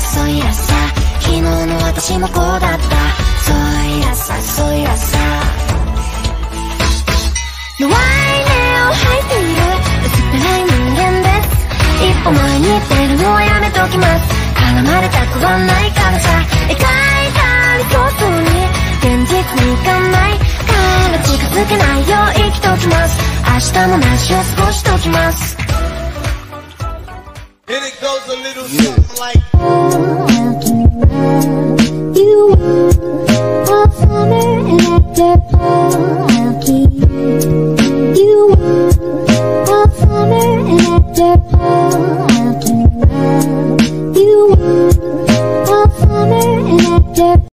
そういやさ、昨日の私もこうだった。そういやさ、そういやさ、弱い根を吐いている薄っぺらい人間です。一歩前に出るのはやめときます。絡まれたくはないからさ、描いた理想そうに現実にいかないから近づけないよう生きときます。明日の話を過ごしときます。 And it goes a little something like You are a summer electric